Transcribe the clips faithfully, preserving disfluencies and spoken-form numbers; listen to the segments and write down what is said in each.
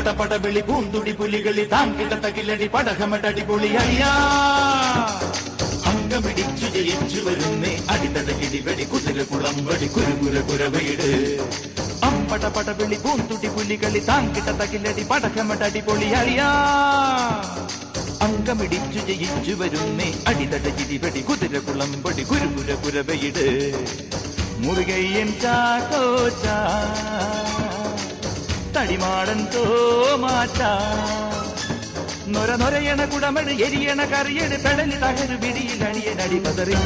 അമ്പട പടവിളി പൂന്തുടി പുലികളി താങ്കിട്ട തകിലടി പടകമടടിപൊളി അളിയാ അങ്കമിടിച്ചു ജയിച്ചു വരുന്നേ അടിത്തടകിടി വെടി കുതിര കുളമ്പടി കുരുകുര കുരവയിട് അമ്പട പടവിളി പൂന്തുടി പുലികളി താങ്കിട്ട തകിലടി പടകമടടിപൊളി അളിയാ അങ്കമിടിച്ചു ജയിച്ചു വരുന്നേ അടിതടകിടി വെടി കുതിര കുളമ്പടി കുരുകുര കുരവയിട് മുറുകയ്യൻ ചാക്കോച്ചാ തടിമാടൻ തോമാറ്റാ നൊര നൊരയണ കുടമട് എരിയണ കറിയട് പെടലി തകരു പിടിയിൽ അടിയനടി പതറി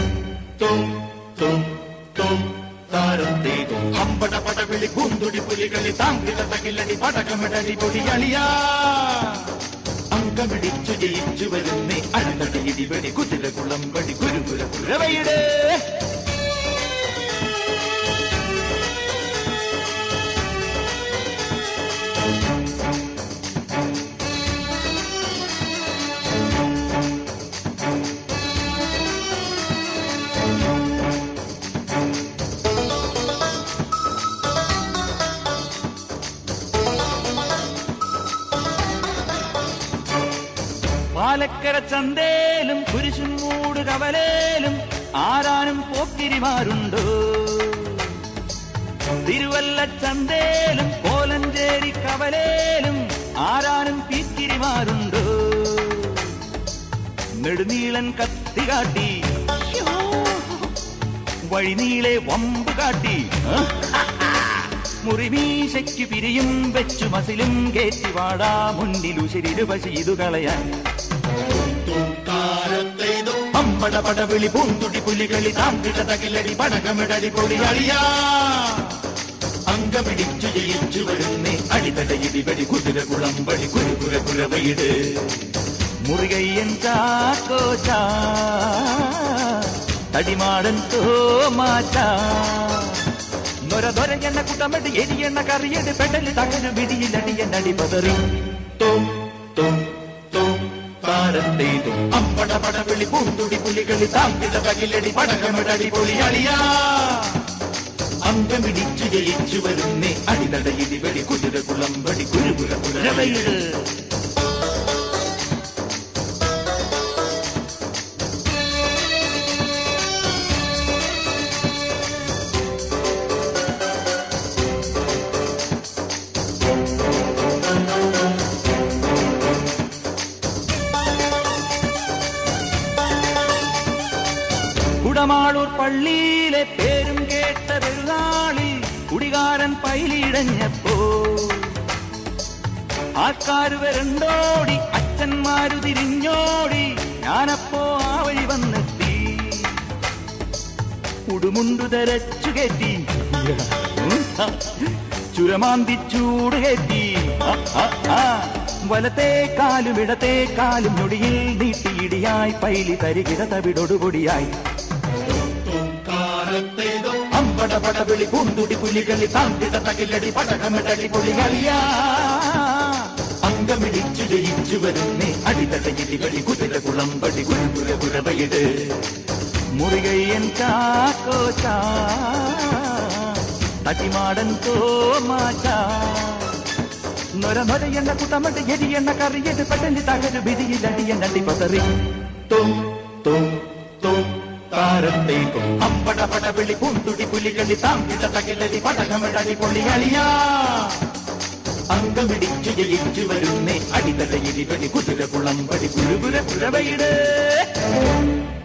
അമ്പട പടവിളി പൂന്തുടി പുലികളി താങ്കിട്ട തകിലടി പടകമടടി പൊടി അളിയാ അങ്കമിടിച്ചു ജയിച്ചു വരുന്നേ അടതടി ഇടിവെടി കുതിര കുളമ്പടി കുരുകുര കുരവയിട് പാലക്കര ചന്തേലും കുരിശും മൂട് കവലേലും ആരാനും പോക്കിരിമാരുണ്ടോ തിരുവല്ല ചന്തേലും കോലഞ്ചേരി കവലേലും ആരാനും പീക്കിരിമാരുണ്ടോ നെടുനീളൻ കത്തി കാട്ടി വഴിനീളെ വമ്പ് കാട്ടി മുറിമീശയ്ക്കു പിരിയും വെച്ചു മസിലും കേറ്റി വാടാ മുന്നിലുശിരിരു പശീതു കളയാൻ അമ്പട പടവിളി പൂന്തുടി പുലികളി താങ്കിട്ട തകിലടി പടകമിടടി പൊളി അളിയാ അങ്കമിടിച്ചു ജയിച്ചു വരുന്നേ അടിതട ഇടിവടി കുതിര കുളമ്പടി കുരുകുര കുരവയിട് മുറുകയ്യൻ ചാക്കോച്ചാ തടിമാടൻ തോമാറ്റാ നൊര നൊരയെണ്ണ കുട്ടമടി എരിയെണ്ണ കറിയട് പെടല് തകരു പിടിയിൽ അടിയനടി പതറി തോം തോം തോം താരത്തേതും അമ്പട പടവിളി പൂന്തുടി പുലികളി താങ്കിട്ട തകിലടി പടകമടടി പൊളി അളിയാ അങ്കമിടിച്ചു ജയിച്ചു വരുന്നേ അടിതട ഇടിവെടി കുതിര കുളമ്പടി കുരുകുര കുരവയിട് കുടമാളൂർ പള്ളിയിലെ പേരും കേട്ട പെരുന്നാളിൽ കുടികാരൻ പൈലിടഞ്ഞപ്പോ ആൾക്കാര് വരണ്ടോടി അച്ഛന്മാരു തിരിഞ്ഞോടി ഞാനപ്പോ ആ വഴി വന്നെത്തി ഉടുമുണ്ടു തരച്ചു കയറ്റി ചുരമാന്തി ചൂട് കയറ്റി വലത്തെ കാലും ഇടത്തെ കാലും ഞൊടിയിൽ നീട്ടിയിടിയായി പൈലി തരികിട തവിടൊടുപൊടിയായി അമ്പട പടവിളി പൂന്തുടി പുലികളി താങ്കിട്ട തകിലടി പടകമടടി പൊളി അളിയാ അങ്കമിടിച്ചു ജയിച്ചു വരുന്നേ അടിതട ഇടിവടി കുതിര കുളമ്പടി കുരുകുര കുരവയിട് മുറുകയ്യൻ ചാക്കോച്ചാ തടിമാടൻ തോമാച്ചാ നൊര നൊരയെണ്ണ കുട്ടമട്ട് എരിയെണ്ണ കറിയട് പെടലി തകരു പിടിയിൽ അടിയനടി പതറി തോം തോം തോം താരത്തേക്കും അമ്പട പടവിളി പൂന്തുടി പുലികളി താങ്കിട്ട തകിലടി പടകമടടി പൊളി അളിയാ അങ്കമിടിച്ചു ജയിച്ചു വരുന്നേ അടിതട ഇടിവടി കുതിര കുളമ്പടി കുരുകുര കുരവയിട്